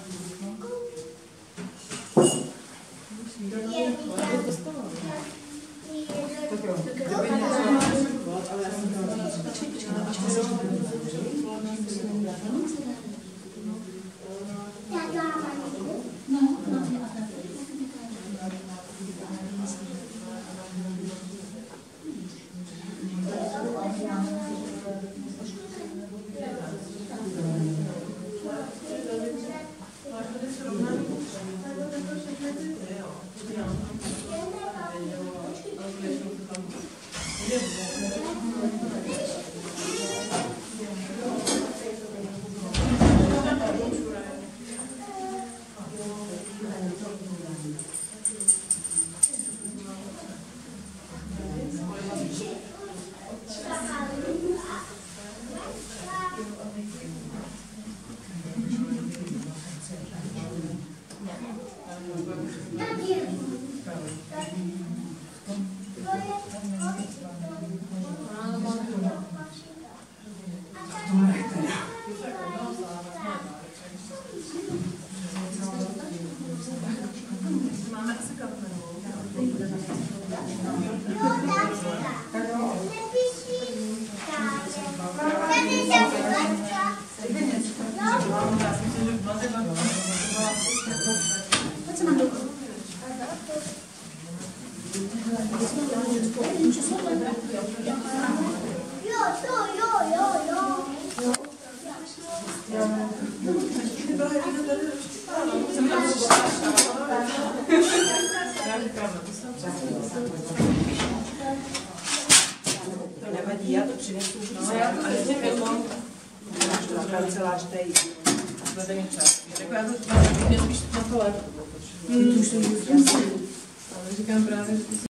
To nevadí, já to přinesu. No, já to přinesu. Kancelář tady. Bude mi čas. Jako já to spíš na tohle. Ty už to říkám právě.